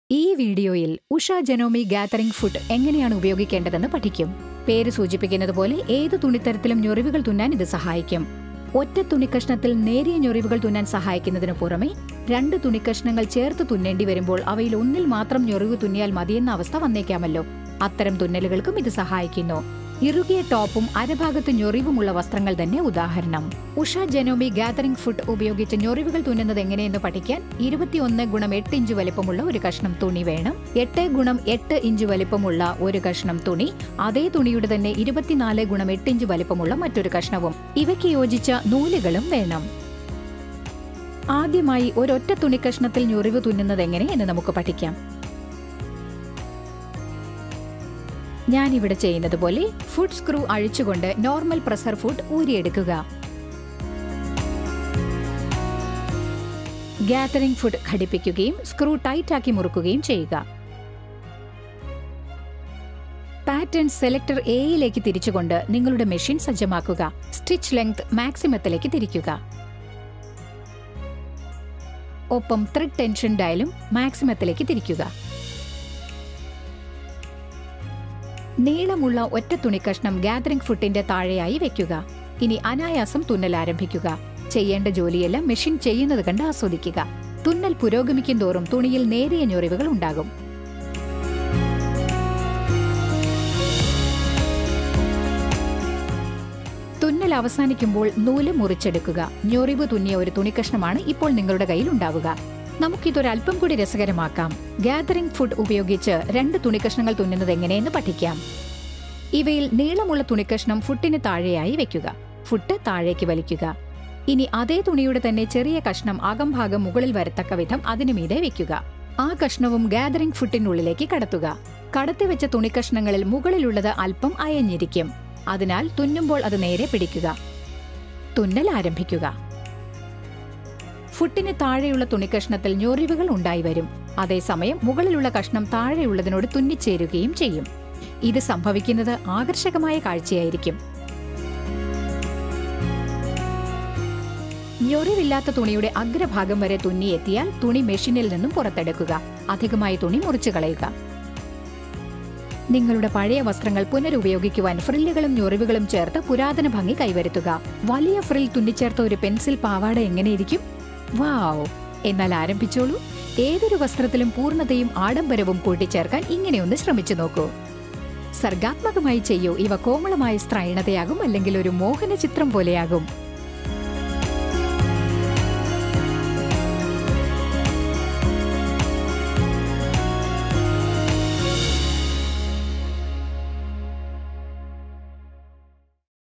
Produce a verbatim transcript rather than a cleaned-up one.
ഈ വീഡിയോയിൽ Usha ജെനോമി gathering food എങ്ങനെയാണ് ഉപയോഗിക്കേണ്ടതെന്ന് പഠിക്കും. പേര് സൂചിപ്പിക്കുന്നത് പോലെ ഏത് തുണിത്തരത്തിലും ഞൊറിവുകൾ തുന്നാൻ ഇത് സഹായിക്കും. ഒറ്റ തുണിക്കഷ്ണത്തിൽ നേരിയ ഞൊറിവുകൾ തുന്നാൻ സഹായിക്കുന്നതിനു പുറമെ രണ്ട് തുണിക്കഷ്ണങ്ങൾ ചേർത്ത് തുന്നേണ്ടി വരുമ്പോൾ അവയിൽ ഒന്നിൽ മാത്രം ഞൊറിവ് തുന്നിയാൽ മതിയെന്ന അവസ്ഥ വന്നേക്കാമല്ലോ. അത്തരം തുന്നലുകൾക്കും ഇത് സഹായിക്കുന്നു. ഇറുകിയ ടോപ്പും അരഭാഗത്ത് ഞൊറിവുമുള്ള വസ്ത്രങ്ങൾ തന്നെ ഉദാഹരണം. ഉഷ ജെനോമി ഗാതറിംഗ് ഫുഡ് ഉപയോഗിച്ച് ഞൊറിവുകൾ തുന്നുന്നത് എങ്ങനെയെന്ന് പഠിക്കാൻ ഇരുപത്തിയൊന്ന് ഗുണം എട്ട് ഇഞ്ച് വലിപ്പമുള്ള ഒരു കഷ്ണം തുണി വേണം. എട്ട് ഗുണം എട്ട് ഇഞ്ച് വലിപ്പമുള്ള ഒരു കഷ്ണം തുണി, അതേ തുണിയുടെ തന്നെ ഇരുപത്തിനാല് ഗുണം എട്ട് ഇഞ്ച് വലിപ്പമുള്ള മറ്റൊരു കഷ്ണവും, ഇവയ്ക്ക് യോജിച്ച നൂലുകളും വേണം. ആദ്യമായി ഒരൊറ്റ തുണിക്കഷ്ണത്തിൽ ഞൊറിവ് തുന്നുന്നത് എങ്ങനെ എന്ന് നമുക്ക് പഠിക്കാം. ഞാനിവിടെ ചെയ്യുന്നത് പോലെ ഫുഡ് സ്ക്രൂ അഴിച്ചുകൊണ്ട് നോർമൽ പ്രസർ ഫുഡ് ഊരിയെടുക്കുക. ഗാതറിംഗ് ഫുഡ് ഘടിപ്പിക്കുകയും സ്ക്രൂ ടൈറ്റാക്കി മുറുക്കുകയും ചെയ്യുക. പാറ്റേൺ സെലക്ടർ എയിലേക്ക് തിരിച്ചുകൊണ്ട് നിങ്ങളുടെ മെഷീൻ സജ്ജമാക്കുക. സ്റ്റിച്ച് ലെങ്ത് മാക്സിമത്തിലേക്ക് തിരിക്കുക. ഒപ്പം ത്രെഡ് ടെൻഷൻ ഡയലും മാക്സിമത്തിലേക്ക് തിരിക്കുക. നീളമുള്ള ഒറ്റ തുണിക്കഷ്ണം ഗാതറിംഗ് ഫുഡിന്റെ താഴെയായി വെക്കുക. ഇനി അനായാസം തുന്നൽ ആരംഭിക്കുക. ചെയ്യേണ്ട ജോലിയെല്ലാം മെഷീൻ ചെയ്യുന്നത് കണ്ട് ആസ്വദിക്കുക. തുന്നൽ പുരോഗമിക്കും തോറും തുണിയിൽ നേരിയ ഞൊറിവുകൾ ഉണ്ടാകും. തുന്നൽ അവസാനിക്കുമ്പോൾ നൂല് മുറിച്ചെടുക്കുക. ഞൊറിവ് തുന്നിയ ഒരു തുണിക്കഷ്ണമാണ് ഇപ്പോൾ നിങ്ങളുടെ കയ്യിൽ ഉണ്ടാവുക. നമുക്കിതൊരൽപ്പം കൂടി രസകരമാക്കാം. ഗാതറിംഗ് ഫുഡ് ഉപയോഗിച്ച് രണ്ട് തുണിക്കഷ്ണങ്ങൾ തുന്നുന്നത് എങ്ങനെയെന്ന് പഠിക്കാം. ഇവയിൽ നീളമുള്ള തുണിക്കഷ്ണം ഫുട്ടിന് താഴെയായി വെക്കുക. ഫുട്ട് താഴേക്ക് വലിക്കുക. ഇനി അതേ തുണിയുടെ തന്നെ ചെറിയ കഷ്ണം അകംഭാഗം മുകളിൽ വരത്തക്ക വിധം അതിനു മീതെ വെക്കുക. ആ കഷ്ണവും ഗാതറിംഗ് ഫുട്ടിനുള്ളിലേക്ക് കടത്തുക. കടത്തിവെച്ച തുണിക്കഷ്ണങ്ങളിൽ മുകളിലുള്ളത് അല്പം അയഞ്ഞിരിക്കും. അതിനാൽ തുന്നുമ്പോൾ അത് നേരെ പിടിക്കുക. തുന്നൽ ആരംഭിക്കുക. ഫുട്ടിന് താഴെയുള്ള തുണിക്കഷ്ണത്തിൽ ഞൊറിവുകൾ ഉണ്ടായി വരും. അതേസമയം മുകളിലുള്ള കഷ്ണം താഴെയുള്ളതിനോട് തുന്നിച്ചേരുകയും ചെയ്യും. ഇത് സംഭവിക്കുന്നത് ആകർഷകമായ കാഴ്ചയായിരിക്കും. ഞൊറിവില്ലാത്ത തുണിയുടെ അഗ്രഭാഗം വരെ തുന്നിയെത്തിയാൽ തുണി മെഷീനിൽ നിന്നും പുറത്തെടുക്കുക. അധികമായി തുണി മുറിച്ചു കളയുക. നിങ്ങളുടെ പഴയ വസ്ത്രങ്ങൾ പുനരുപയോഗിക്കുവാൻ ഫ്രില്ലുകളും ഞൊറിവുകളും ചേർത്ത് പുരാതന ഭംഗി കൈവരുത്തുക. വലിയ ഫ്രിൽ തുന്നിച്ചേർത്ത ഒരു പെൻസിൽ പാവാട എങ്ങനെയിരിക്കും? വാവ്! എന്നാൽ ആരംഭിച്ചോളൂ. ഏതൊരു വസ്ത്രത്തിലും പൂർണ്ണതയും ആഡംബരവും കൂട്ടിച്ചേർക്കാൻ ഇങ്ങനെയൊന്ന് ശ്രമിച്ചു നോക്കൂ. സർഗാത്മകമായി ചെയ്യൂ. ഇവ കോമളമായ സ്ത്രൈണതയാകും, അല്ലെങ്കിൽ ഒരു മോഹന ചിത്രം പോലെയാകും.